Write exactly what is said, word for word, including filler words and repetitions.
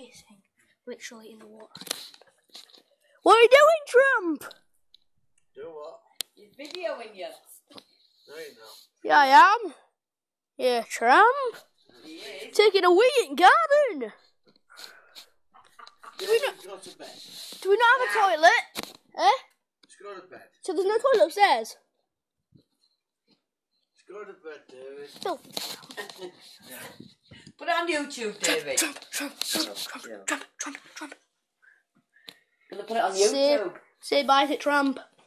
Kissing. Literally in the water. What are you doing, Trump? Do what? He's videoing you. No, you're not. Yeah, I am. Yeah, Trump. He is. Taking a wee in garden. Do we we not- go to bed? Do we not have a toilet? Eh? Let's go to bed. So there's no toilet upstairs? Let's go to bed, David. Filthy. Put it on YouTube, David. Trump, Trump, Trump, Trump, Yeah. Trump, Trump, Trump. Gonna put it on Say, YouTube. say bye to Trump.